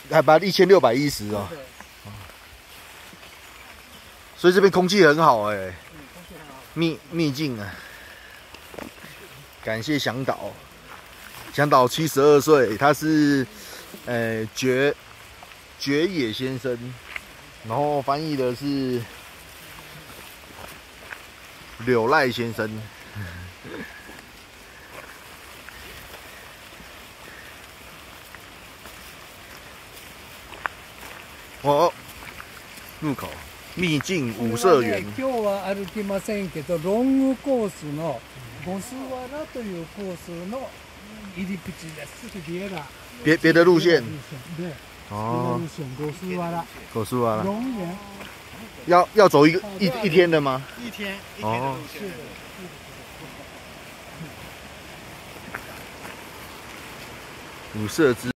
海拔1610哦。所以这边空气很好哎、欸，秘境啊。感谢向导，向导72岁，他是绝野先生，然后翻译的是柳赖先生。哦，入口秘境五色園。 今日は歩きませんけど、ロングコースのゴスワラというコースの入り口です。 别的路线。 对。 哦。 ゴスワラ。 狗叔啊。 龙岩。 要走一天的吗？ 一天的哦。五色之。